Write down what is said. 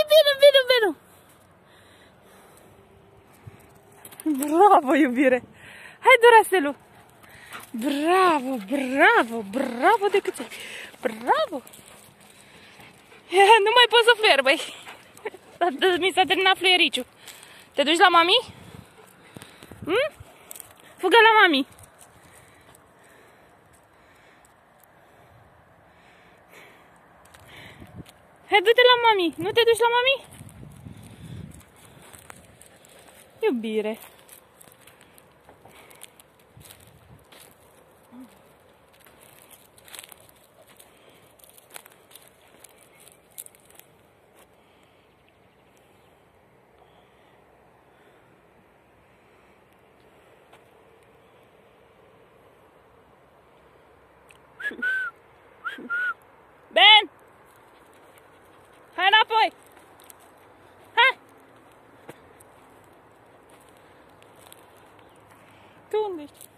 Vino. Bravo, iubire. Hai, Duracelu. Bravo de cât ai. Bravo. Nu mai pot să fluier, băi. Mi s-a terminat fluiericiul. Te duci la mami? Fugă la mami. Hai, du-te la mami. Nu te duci la mami? Iubire. Ben! Hai înapoi! Hai! Tu unde ești?